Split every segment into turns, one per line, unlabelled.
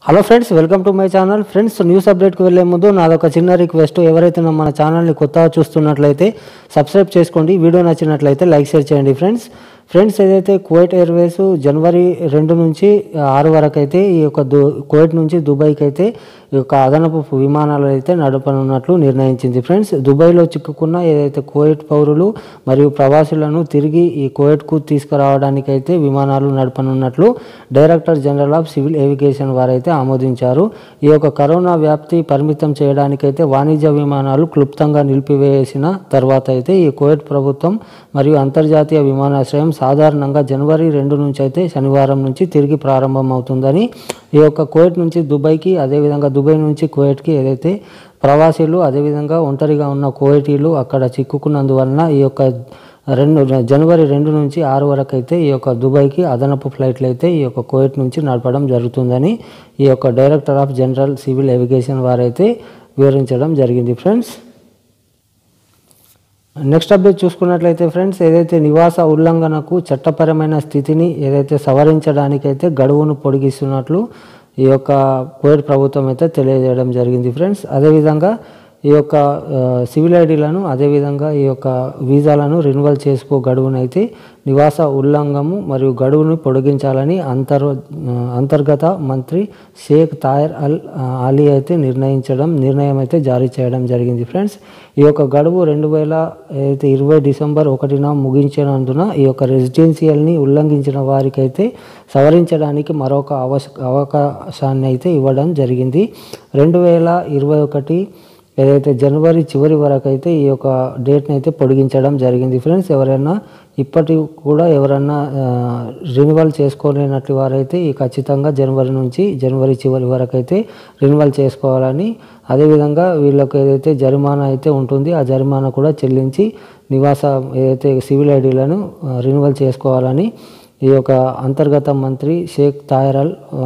Hello friends, welcome to my channel. Friends, news అప్డేట్కి వెళ్ళే ముందు నాదొక చిన్న రిక్వెస్ట్. ఎవరైతే మన ఛానల్ని కొత్తగా చూస్తున్నట్లయితే సబ్స్క్రైబ్ చేసుకోండి. వీడియో నచ్చినట్లయితే లైక్ షేర్ చేయండి. ఫ్రెండ్స్ ఏదైతే కువైట్ ఎయిర్వేస్ జనవరి 2 నుంచి 6 వరకు అయితే ఈ యొక్క కువైట్ నుంచి దుబాయ్కి అయితే ఈ యొక్క అదనపు విమానాలు అయితే నడపనున్నట్లు నిర్ణయించింది. ఫ్రెండ్స్, దుబాయ్లో చిక్కుకున్న ఏదైతే కువైట్ పౌరులు మరియు ప్రవాసులను తిరిగి ఈ కువైట్కు తీసుకురావడానికి అయితే విమానాలు నడపనున్నట్లు director general of civil aviation వారైతే ఆమోదించారు. ఈ యొక్క కరోనా వ్యాప్తి పరిమితం చేయడానికైతే వాణిజ్య విమానాలు క్లుప్తంగా నిలిపివేసిన తర్వాత అయితే ఈ కువైట్ ప్రభుత్వం మరియు అంతర్జాతీయ విమానాశ్రయం సాధారణంగా జనవరి 2 నుంచి అయితే శనివారం నుంచి తిరిగి ప్రారంభం అవుతుందని ఈ యొక్క కువైట్ నుంచి దుబాయ్కి, అదేవిధంగా దుబాయ్ నుంచి కువైట్కి ఏదైతే ప్రవాసీలు అదేవిధంగా ఒంటరిగా ఉన్న కువైటీలు అక్కడ చిక్కుకున్నందువలన ఈ యొక్క జనవరి 2 నుంచి 6 వరకు అయితే ఈ యొక్క దుబాయ్కి అదనపు ఫ్లైట్లు అయితే ఈ యొక్క కువైట్ నుంచి నడపడం జరుగుతుందని ఈ యొక్క director of general civil aviation వారైతే వివరించడం జరిగింది. ఫ్రెండ్స్, నెక్స్ట్ అప్డేట్ చూసుకున్నట్లయితే ఫ్రెండ్స్, ఏదైతే నివాస ఉల్లంఘనకు చట్టపరమైన స్థితిని ఏదైతే సవరించడానికైతే గడువును పొడిగిస్తున్నట్లు ఈ యొక్క కువైట్ ప్రభుత్వం అయితే తెలియజేయడం జరిగింది. ఫ్రెండ్స్, అదేవిధంగా ఈ యొక్క సివిల్ ఐడీలను అదేవిధంగా ఈ యొక్క వీసాలను రెన్యువల్ చేసుకో గడువునైతే నివాస ఉల్లంఘము మరియు గడువును పొడిగించాలని అంతర్గత మంత్రి షేక్ తాయర్ అల్ అలీ అయితే నిర్ణయం అయితే జారీ చేయడం జరిగింది. ఫ్రెండ్స్, ఈ యొక్క గడువు 2020 డిసెంబర్ 1న ముగించినందున ఈ యొక్క రెసిడెన్షియల్ని ఉల్లంఘించిన వారికైతే సవరించడానికి మరొక అవకాశాన్ని అయితే ఇవ్వడం జరిగింది. 2021 ఏదైతే జనవరి చివరి వరకు అయితే ఈ యొక్క డేట్ని అయితే పొడిగించడం జరిగింది. ఫ్రెండ్స్, ఎవరైనా ఇప్పటికి కూడా ఎవరైనా రెన్యువల్ చేసుకోలేనట్లు వారైతే ఈ ఖచ్చితంగా జనవరి చివరి వరకు అయితే రెన్యువల్ చేసుకోవాలని, అదేవిధంగా వీళ్ళకి ఏదైతే జరిమానా అయితే ఉంటుంది ఆ జరిమానా కూడా చెల్లించి నివాస ఏదైతే సివిల్ ఐడీలను రెన్యువల్ చేసుకోవాలని ఈ యొక్క అంతర్గత మంత్రి షేక్ తాయర్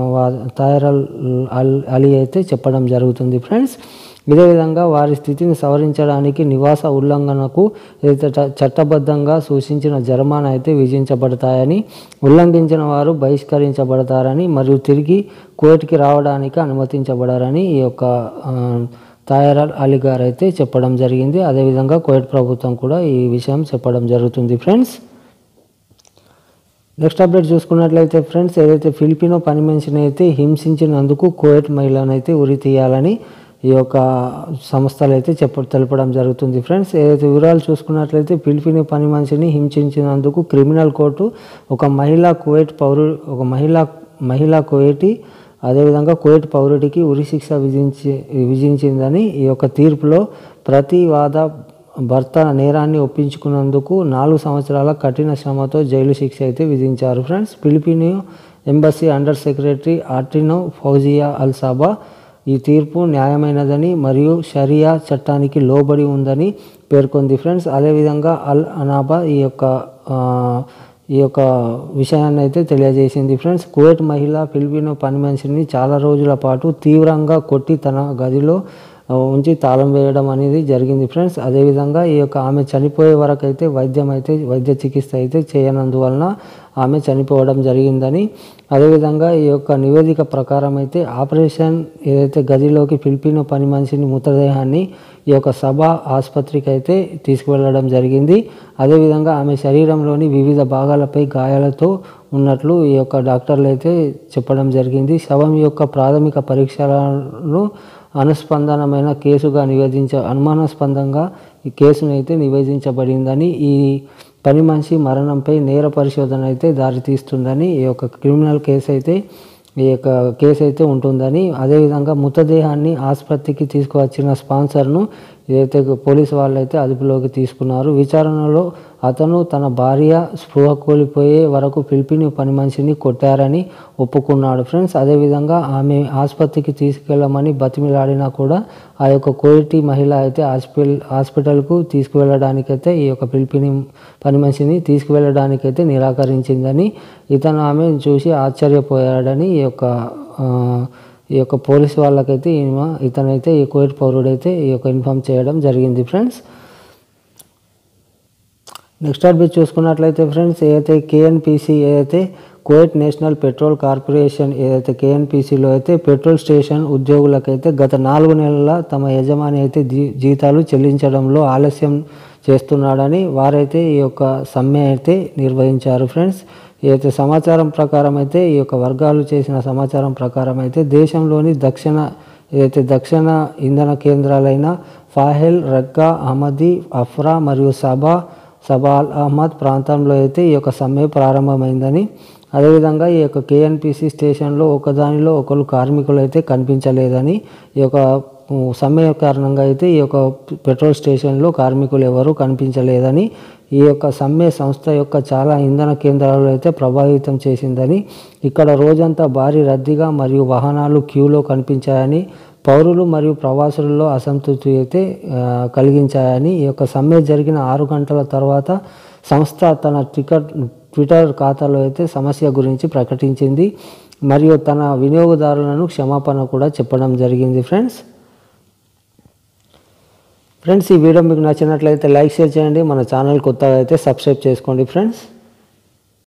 అల్ అలీ అయితే చెప్పడం జరుగుతుంది. ఫ్రెండ్స్, ఇదే విధంగా వారి స్థితిని సవరించడానికి నివాస ఉల్లంఘనకు ఏదైతే చట్టబద్ధంగా సూచించిన జరిమానా అయితే విధించబడతాయని, ఉల్లంఘించిన వారు బహిష్కరించబడతారని మరియు తిరిగి కోర్టుకి రావడానికి అనుమతించబడారని ఈ యొక్క తాయర్ అలీ గారు అయితే చెప్పడం జరిగింది. అదేవిధంగా కువైట్ ప్రభుత్వం కూడా ఈ విషయం చెప్పడం జరుగుతుంది. ఫ్రెండ్స్, నెక్స్ట్ అప్డేట్ చూసుకున్నట్లయితే ఫ్రెండ్స్, ఏదైతే ఫిలిపినో పని మనిషిని అయితే హింసించినందుకు కువైట్ మహిళను అయితే ఉరి తీయాలని ఈ యొక్క సంస్థలు అయితే తెలపడం జరుగుతుంది. ఫ్రెండ్స్, ఏదైతే వివరాలు చూసుకున్నట్లయితే ఫిలిపినో పని మనిషిని హింసించినందుకు క్రిమినల్ కోర్టు ఒక మహిళా కువైటీ అదేవిధంగా కువైట్ పౌరుడికి ఉరి శిక్ష విధించిందని ఈ యొక్క తీర్పులో ప్రతివాద భర్త నేరాన్ని ఒప్పించుకున్నందుకు 4 సంవత్సరాల కఠిన శ్రమతో జైలు శిక్ష అయితే విధించారు. Friends, Filipino embassy under secretary Artino Fouzia Al Saba ఈ తీర్పు న్యాయమైనదని మరియు షరియా చట్టానికి లోబడి ఉందని పేర్కొంది. ఫ్రెండ్స్, అదేవిధంగా అల్ అనాబా ఈ యొక్క విషయాన్ని అయితే తెలియజేసింది. ఫ్రెండ్స్, కువైట్ మహిళ ఫిలిపినో పని మనిషిని చాలా రోజుల పాటు తీవ్రంగా కొట్టి తన గదిలో ఉంచి తాళం వేయడం అనేది జరిగింది. ఫ్రెండ్స్, అదేవిధంగా ఈ యొక్క ఆమె చనిపోయే వరకు అయితే వైద్య చికిత్స అయితే చేయనందువలన ఆమె చనిపోవడం జరిగిందని, అదేవిధంగా ఈ యొక్క నివేదిక ప్రకారం అయితే ఆపరేషన్ ఏదైతే గదిలోకి ఫిలిపినో పని మనిషిని మృతదేహాన్ని ఈ యొక్క సభా ఆసుపత్రికి అయితే తీసుకువెళ్ళడం జరిగింది. అదేవిధంగా ఆమె శరీరంలోని వివిధ భాగాలపై గాయాలతో ఉన్నట్లు ఈ యొక్క డాక్టర్లు అయితే చెప్పడం జరిగింది. శవం యొక్క ప్రాథమిక పరీక్షలను అనుస్పందనమైన కేసుగా అనుమానాస్పదంగా ఈ కేసును అయితే నివేదించబడిందని, ఈ పని మనిషి మరణంపై నేర పరిశోధన అయితే దారితీస్తుందని ఈ యొక్క క్రిమినల్ కేసు అయితే ఉంటుందని, అదేవిధంగా మృతదేహాన్ని ఆసుపత్రికి తీసుకువచ్చిన స్పాన్సర్ను ఏదైతే పోలీసు వాళ్ళు అయితే అదుపులోకి తీసుకున్నారు. విచారణలో అతను తన భార్య స్పృహ కోల్పోయే వరకు ఫిలిపినో పని మనిషిని కొట్టారని ఒప్పుకున్నాడు. ఫ్రెండ్స్, అదేవిధంగా ఆమె ఆసుపత్రికి తీసుకెళ్ళమని బతిమిలాడినా కూడా ఆ యొక్క కువైటీ మహిళ అయితే హాస్పిటల్కు తీసుకువెళ్ళడానికైతే ఈ యొక్క ఫిలిపినో పని మనిషిని తీసుకువెళ్ళడానికైతే నిరాకరించిందని, ఇతను ఆమెను చూసి ఆశ్చర్యపోయాడని ఈ యొక్క పోలీసు వాళ్ళకైతే ఇతనైతే ఈ కువైట్ పౌరుడైతే ఈ యొక్క ఇన్ఫామ్ చేయడం జరిగింది. ఫ్రెండ్స్, నెక్స్ట్ అప్డేట్ చూసుకున్నట్లయితే ఫ్రెండ్స్, ఏదైతే కేఎన్పిసి ఏదైతే కువైట్ నేషనల్ పెట్రోల్ కార్పొరేషన్ ఏదైతే కేఎన్పిసిలో అయితే పెట్రోల్ స్టేషన్ ఉద్యోగులకైతే గత 4 నెలల తమ యజమాని అయితే జీతాలు చెల్లించడంలో ఆలస్యం చేస్తున్నాడని వారైతే ఈ యొక్క సమ్మె అయితే నిర్వహించారు ఫ్రెండ్స్. ఏదైతే సమాచారం ప్రకారం అయితే ఈ యొక్క వర్గాలు చేసిన సమాచారం ప్రకారం అయితే దేశంలోని దక్షిణ ఇంధన కేంద్రాలైన ఫాహెల్, రగ్గా, అహ్మదీ, అఫ్రా మరియు సబా అల్ అహ్మద్ ప్రాంతంలో అయితే ఈ యొక్క సమ్మె ప్రారంభమైందని, అదేవిధంగా ఈ యొక్క కేఎన్పిసి స్టేషన్లో ఒకదానిలో ఒకరు కార్మికులు అయితే కనిపించలేదని, ఈ యొక్క సమ్మె కారణంగా అయితే ఈ యొక్క పెట్రోల్ స్టేషన్లో కార్మికులు ఎవరు కనిపించలేదని, ఈ యొక్క సమ్మె సంస్థ యొక్క చాలా ఇంధన కేంద్రాలలో అయితే ప్రభావితం చేసిందని, ఇక్కడ రోజంతా భారీ రద్దీగా మరియు వాహనాలు క్యూలో కనిపించాయని, పౌరులు మరియు ప్రవాసులలో అసంతృప్తి అయితే కలిగించాయని, ఈ యొక్క సమ్మె జరిగిన 6 గంటల తర్వాత సంస్థ తన ట్విట్టర్ ఖాతాలో అయితే సమస్య గురించి ప్రకటించింది మరియు తన వినియోగదారులను క్షమాపణ కూడా చెప్పడం జరిగింది ఫ్రెండ్స్. ఈ వీడియో మీకు నచ్చినట్లయితే లైక్, షేర్ చేయండి. మన ఛానల్ కొత్తగా అయితే సబ్స్క్రైబ్ చేసుకోండి ఫ్రెండ్స్.